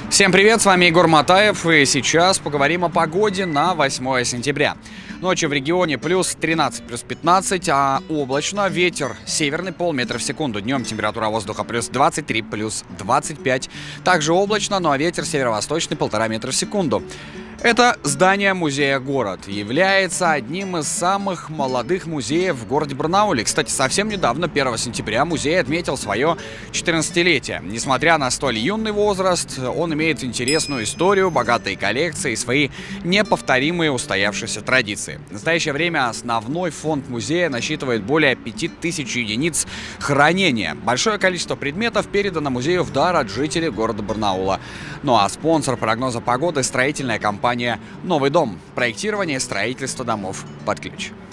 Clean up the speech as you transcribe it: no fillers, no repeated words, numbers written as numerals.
Всем привет, с вами Егор Матаев, и сейчас поговорим о погоде на 8 сентября. Ночью в регионе плюс 13, плюс 15, а облачно, ветер северный полметра в секунду. Днем температура воздуха плюс 23, плюс 25. Также облачно, ну а ветер северо-восточный 1,5 метра в секунду. Это здание музея «Город» является одним из самых молодых музеев в городе Барнауле. Кстати, совсем недавно, 1 сентября, музей отметил свое 14-летие. Несмотря на столь юный возраст, он имеет интересную историю, богатые коллекции и свои неповторимые устоявшиеся традиции. В настоящее время основной фонд музея насчитывает более 5000 единиц хранения. Большое количество предметов передано музею в дар от жителей города Барнаула. Ну а спонсор прогноза погоды — строительная компания «Новый дом». Проектирование и строительство домов под ключ.